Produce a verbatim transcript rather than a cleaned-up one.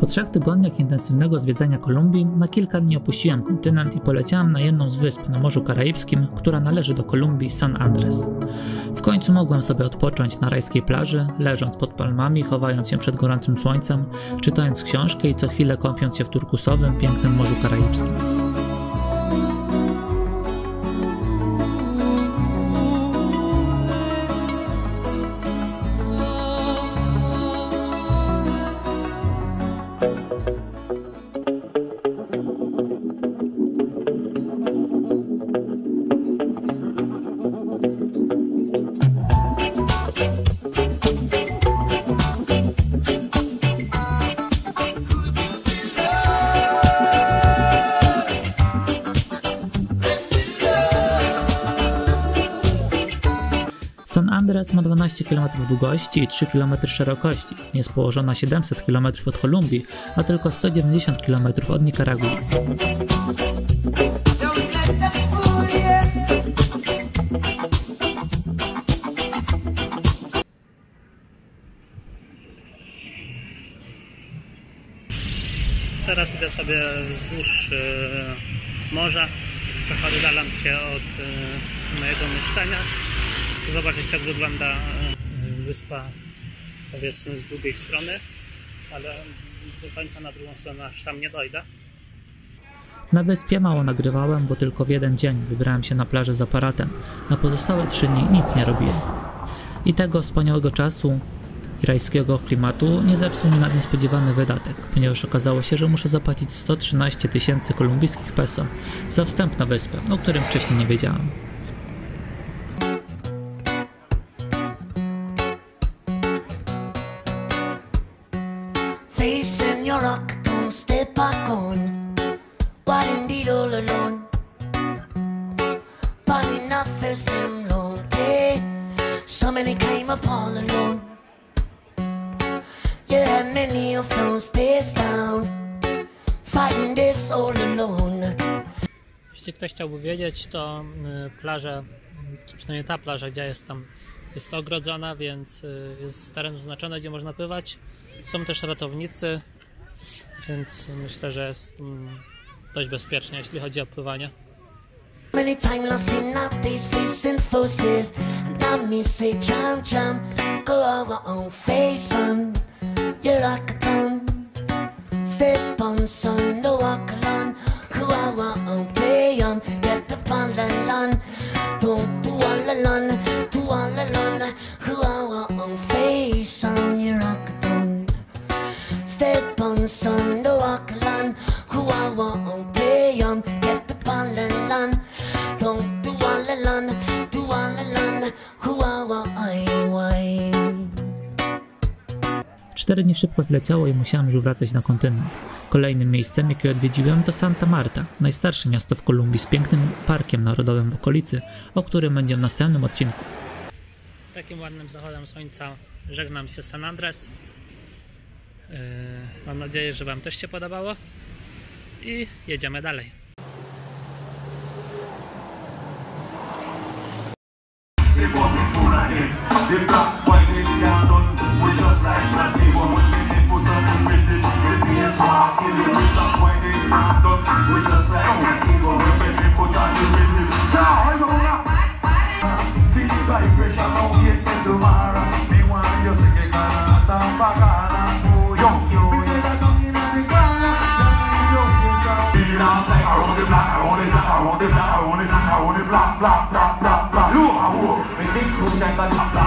Po trzech tygodniach intensywnego zwiedzania Kolumbii na kilka dni opuściłem kontynent i poleciałem na jedną z wysp na Morzu Karaibskim, która należy do Kolumbii, San Andres. W końcu mogłem sobie odpocząć na rajskiej plaży, leżąc pod palmami, chowając się przed gorącym słońcem, czytając książkę i co chwilę kąpiąc się w turkusowym, pięknym Morzu Karaibskim. San Andres ma dwanaście kilometrów długości i trzy kilometry szerokości. Jest położona siedemset kilometrów od Kolumbii, a tylko sto dziewięćdziesiąt kilometrów od Nikaragui. Teraz idę sobie wzdłuż yy, morza, trochę oddalam się od yy, mojego mieszkania. Chcę zobaczyć, jak wygląda yy, wyspa, powiedzmy, z drugiej strony, ale do końca na drugą stronę aż tam nie dojdę. Na wyspie mało nagrywałem, bo tylko w jeden dzień wybrałem się na plażę z aparatem. Na pozostałe trzy dni nic nie robiłem. I tego wspaniałego czasu i rajskiego klimatu nie zepsuł mi niespodziewany wydatek, ponieważ okazało się, że muszę zapłacić sto trzynaście tysięcy kolumbijskich peso za wstęp na wyspę, o którym wcześniej nie wiedziałem. Jeśli ktoś chciałby wiedzieć, to plaża, przynajmniej ta plaża, gdzie jest tam, jest ogrodzona, więc jest teren wyznaczony, gdzie można pływać. Są też ratownicy, więc myślę, że jest dość bezpiecznie, jeśli chodzi o pływanie. Many times lost in our days facing forces, and now me say jump, jump, go our own face, son. You're like a gun, step on, son, no walk alone. Who our own play on, get up on the lawn. Don't do all alone, do all alone. Who our own face, son, you're like a gun, step on, son, no walk alone. Who our own play on, get up on the lawn. Don't do all alone, do all alone. Who our I why. Cztery dni szybko zleciało i musiałem już wracać na kontynent. Kolejnym miejscem, jakie odwiedziłem, to Santa Marta, najstarsze miasto w Kolumbii z pięknym parkiem narodowym w okolicy, o którym będzie w następnym odcinku. Takim ładnym zachodem słońca żegnam się z San Andres. Yy, mam nadzieję, że Wam też się podobało i jedziemy dalej. Blah blah blah blah blah. Look, I walk. We think to send